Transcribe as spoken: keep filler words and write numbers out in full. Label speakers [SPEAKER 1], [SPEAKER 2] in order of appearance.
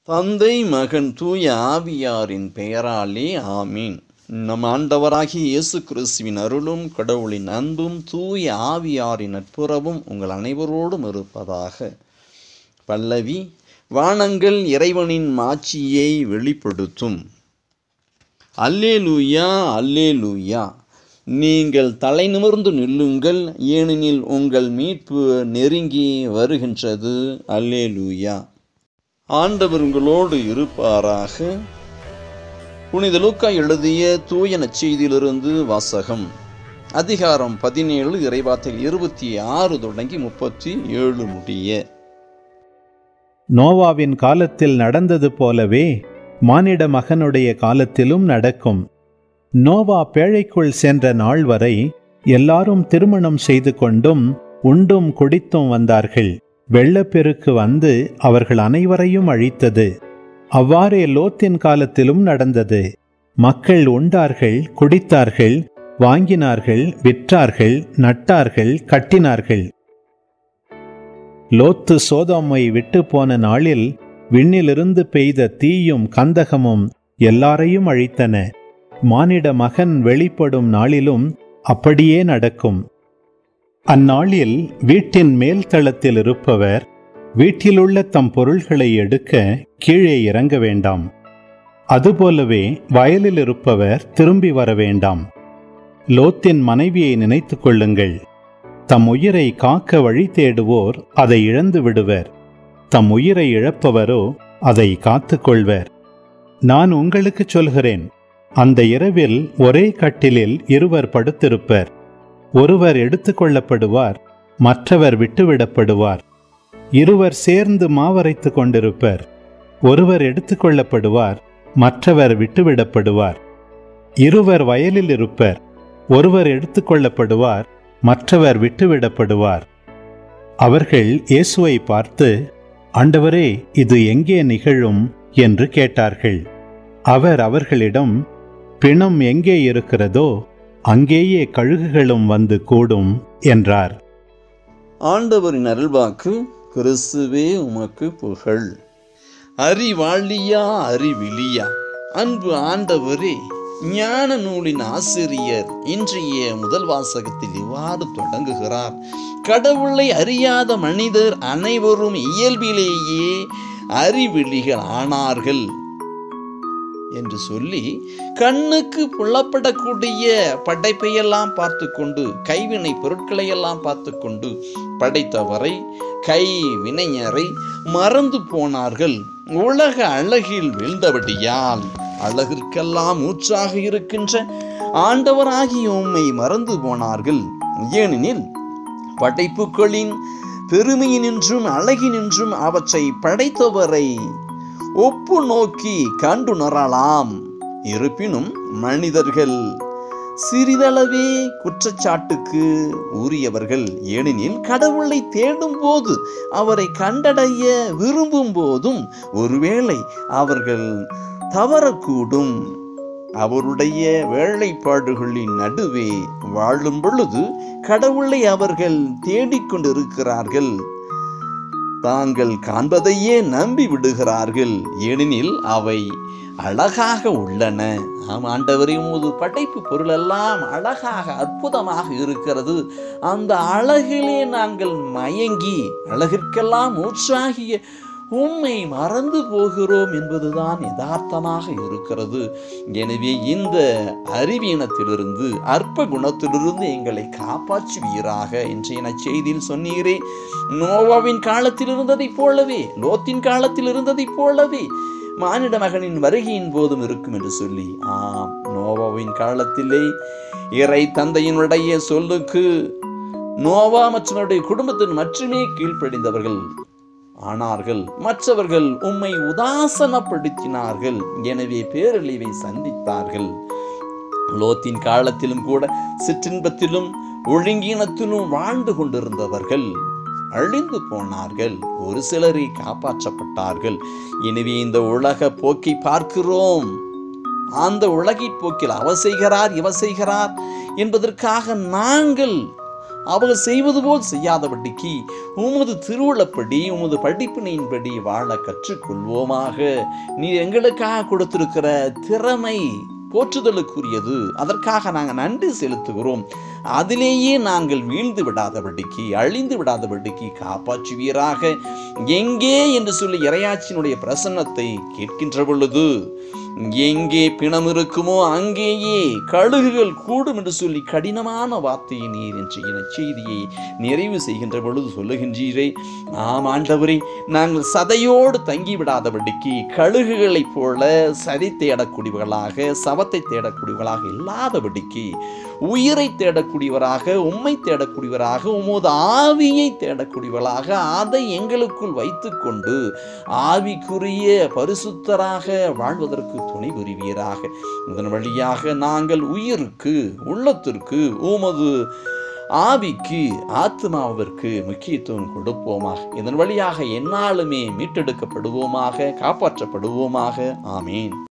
[SPEAKER 1] தந்தை மகன் தூய ஆவியாரின் பெயராலே ஆமீன். நம் ஆண்டவராகிய இயேசு கிறிஸ்துவின் அருளும் கடவுளின் அன்பும் தூய ஆவியாரின் நட்புறவும் உங்கள் அனைவரோடும் இருப்பதாக. பல்லவி: வானங்கள் இறைவனின் மாட்சியை வெளிப்படுத்தும். அல்லேலூயா, அல்லேலூயா. நீங்கள் தலை நிமிர்ந்து நில்லுங்கள், ஏனெனில் உங்கள் மீட்பு நெருங்கி வருகின்றது. அல்லேலூயா. ஆண்டவர் உங்களோடு இருப்பாராக. புனித லூக்கா எழுதிய தூய நற்செய்தியிலிருந்து வாசகம். அதிகாரம் பதினேழு, இறைவார்த்தைகள் இருபத்தி ஆறு தொடங்கி முப்பத்தி ஏழு முடிய.
[SPEAKER 2] நோவாவின் காலத்தில் நடந்தது போலவே மானிட மகனுடைய காலத்திலும் நடக்கும். நோவா பேழைக்குள் சென்ற நாள் வரை எல்லாரும் திருமணம் செய்து கொண்டும் உண்டும் குடித்தும் வந்தார்கள். வெள்ளப்பெருக்கு வந்து அவர்கள் அனைவரையும் அழித்தது. அவ்வாறே லோத்தின் காலத்திலும் நடந்தது. மக்கள் உண்டார்கள், குடித்தார்கள், வாங்கினார்கள், விற்றார்கள், நட்டார்கள், கட்டினார்கள். லோத்து சோதோமை விட்டு போன நாளில் விண்ணிலிருந்து பெய்த தீயும் கந்தகமும் எல்லாரையும் அழித்தன. மானிட மகன் வெளிப்படும் நாளிலும் அப்படியே நடக்கும். அந்நாளில் வீட்டின் மேல் தளத்தில் இருப்பவர் வீட்டிலுள்ள தம் பொருள்களை எடுக்க கீழே இறங்க வேண்டாம். அதுபோலவே வயலில் இருப்பவர் திரும்பி வர வேண்டாம். லோத்தின் மனைவியை நினைத்து கொள்ளுங்கள். தம் உயிரை காக்க வழி தேடுவோர் அதை இழந்து விடுவர். தம் உயிரை இழப்பவரோ அதை காத்து கொள்வர். நான் உங்களுக்கு சொல்கிறேன், அந்த இரவில் ஒரே கட்டிலில் இருவர் படுத்திருப்பர். ஒருவர் எடுத்துக்கொள்ளப்படுவார், மற்றவர் விட்டுவிடப்படுவார். இருவர் சேர்ந்து மாவரைத்து கொண்டிருப்பர். ஒருவர் எடுத்துக்கொள்ளப்படுவார், மற்றவர் விட்டுவிடப்படுவார். இருவர் வயலில் இருப்பர். ஒருவர் எடுத்துக்கொள்ளப்படுவார், மற்றவர் விட்டுவிடப்படுவார். அவர்கள் இயேசுவை பார்த்து, ஆண்டவரே, இது எங்கே நிகழும் என்று கேட்டார்கள். அவர் அவர்களிடம், பிணம் எங்கே இருக்கிறதோ அங்கேயே கழுகுகளும் வந்து கூடும் என்றார்.
[SPEAKER 1] ஆண்டவரின் அருள்வாக்கு. கிறிஸ்துவே உமக்கு புகழ். அறிவாளியா, அறிவிலியா. அன்பு ஆண்டவரே, ஞான நூலின் ஆசிரியர் இன்றைய முதல் வாசகத்தில் இவ்வாறு தொடங்குகிறார்: கடவுளை அறியாத மனிதர் அனைவரும் இயல்பிலேயே அறிவிலிகள் ஆனார்கள் என்று சொல்லி, கண்ணுக்கு புலப்படக்கூடிய படைப்பையெல்லாம் பார்த்து கொண்டு, கைவினை பொருட்களை எல்லாம் பார்த்து கொண்டு படைத்தவரை, கை வினைஞரை மறந்து போனார்கள். உலக அழகில் வீழ்ந்தபடியால் அழகிற்கெல்லாம் ஊற்றாக இருக்கின்ற ஆண்டவராகிய உம்மை மறந்து போனார்கள். ஏனெனில் படைப்புகளின் பெருமையினின்றும் அழகினின்றும் அவற்றை படைத்தவரை ஒப்பு நோக்கி கண்டுணரலாம். இருப்பினும் மனிதர்கள் சிறிதளவே குற்றச்சாட்டுக்கு உரியவர்கள். ஏனெனில் கடவுளை தேடும் போது, அவரை கண்டடைய விரும்பும் போதும் ஒருவேளை அவர்கள் தவறக்கூடும். அவருடைய வேலைப்பாடுகளின் நடுவே வாழும் பொழுது கடவுளை அவர்கள் தேடிக்கொண்டிருக்கிறார்கள். தாங்கள் காண்பதையே நம்பி விடுகிறார்கள். ஏனெனில் அவை அழகாக உள்ளன. ஆம் ஆண்டவரே, உமது படைப்பு பொருளெல்லாம் அழகாக அற்புதமாக இருக்கிறது. அந்த அழகிலே நாங்கள் மயங்கி அழகிற்கெல்லாம் ஊற்றாகிய உம்மை மறந்து போகிறோம் என்பதுதான் யதார்த்தமாக இருக்கிறது. எனவே இந்த அறிவீனத்திலிருந்து, அற்ப குணத்திலிருந்து எங்களை காப்பாற்றுவீராக. இன்றைய நற்செய்தியில் சொன்னீரே, நோவாவின் காலத்தில் இருந்ததை போலவே, லோத்தின் காலத்தில் இருந்ததை போலவே மானிட மகனின் வருகையின் போதும் இருக்கும் என்று சொல்லி, ஆம், நோவாவின் காலத்திலே இறை தந்தையினுடைய சொல்லுக்கு நோவா மற்றும் அவருடைய குடும்பத்தின் மட்டுமே கீழ்ப்படிந்தவர்கள் ஆனார்கள். மற்றவர்கள் உம்மை உதாசனப்படுத்தினார்கள். எனவே பேரழிவை சந்தித்தார்கள். லோத்தின் காலத்திலும் கூட சிற்றின்பத்திலும் ஒழுங்கீனத்திலும் வாழ்ந்து கொண்டிருந்தவர்கள் அழிந்து போனார்கள். ஒரு சிலரை காப்பாற்றப்பட்டார்கள். எனவே இந்த உலக போக்கை பார்க்கிறோம். அந்த உலகின் போக்கில் அவர் செய்கிறார், இவர் செய்கிறார் என்பதற்காக நாங்கள் அவர்கள் செய்வது போல் செய்யாதபடிக்கு உமது திருவுளப்படி உமது படிப்பினையின்படி வாழ கற்றுக்கொள்வோமாக. நீ எங்களுக்காக கொடுத்திருக்கிற திறமை போற்றுதலுக்குரியது. அதற்காக நாங்கள் நன்றி செலுத்துகிறோம். அதிலேயே நாங்கள் வீழ்ந்து விடாதபடிக்கு, அழிந்து விடாதபடிக்கு காப்பாற்றுவீராக. எங்கே என்று சொல்லி இறையாட்சியினுடைய பிரசன்னத்தை கேட்கின்ற பொழுது, எங்கே பிணம் இருக்குமோ அங்கேயே கழுகுகள் கூடும் என்று சொல்லி கடினமான வார்த்தையை நீர் என்ற செய்தியை நிறைவு செய்கின்ற பொழுது சொல்லுகின்றீரே, ஆம் ஆண்டவரே, நாங்கள் சதையோடு தங்கிவிடாதபடிக்கு கழுகுகளைப் போல சதை தேடக்கூடியவர்களாக, சவத்தை தேடக்கூடியவர்களாக இல்லாதபடிக்கு உயிரை தேடக்கூடியவராக, உம்மை தேடக்கூடியவராக, உமது ஆவியை தேடக்கூடியவர்களாக அதை எங்களுக்குள் வைத்துக்கொண்டு ஆவிக்குரிய பரிசுத்தராக வாழ்வதற்கு துணை புரிவீராக. இதன் வழியாக நாங்கள் உயிருக்கு, உள்ளத்திற்கு, உமது ஆவிக்கு, ஆத்மாவிற்கு முக்கியத்துவம் கொடுப்போமாக. இதன் வழியாக எந்நாளுமே மீட்டெடுக்கப்படுவோமாக, காப்பாற்றப்படுவோமாக. ஆமீன்.